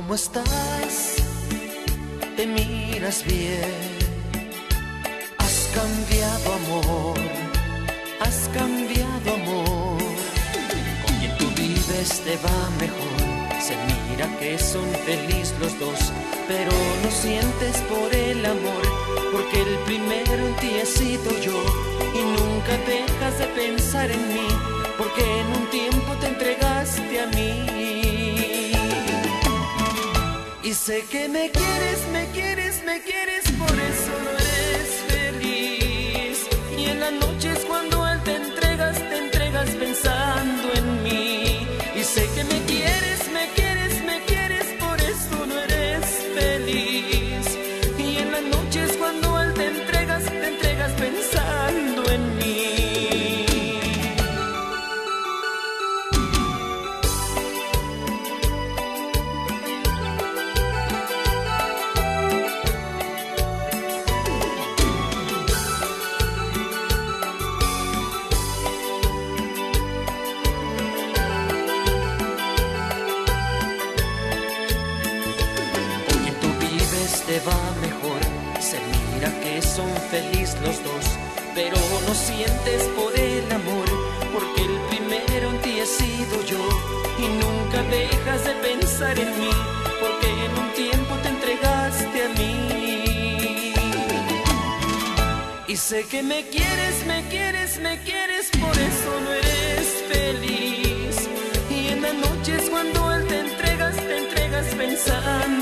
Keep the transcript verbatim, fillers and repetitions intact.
¿Cómo estás? Te miras bien. Has cambiado, amor. Has cambiado, amor. Con quien tú vives te va mejor. Se mira que son felices los dos, pero no sientes por el amor, porque el primero en ti he sido yo. Y nunca dejas de pensar en mí, porque en un tiempo te entregaste a mí. Y sé que me quieres, me quieres, me quieres, por eso no eres feliz. Y en las noches cuando él te entregas, te entregas pensando en mí. Y sé que me quieres, me quieres, me quieres, por eso no eres feliz. Y en las noches cuando él te entregas, te entregas pensando en mí. Te va mejor, se mira que son felices los dos, pero no sientes por el amor, porque el primero en ti he sido yo. Y nunca dejas de pensar en mí, porque en un tiempo te entregaste a mí. Y sé que me quieres, me quieres, me quieres, por eso no eres feliz. Y en las noches cuando él te entregas, te entregas pensando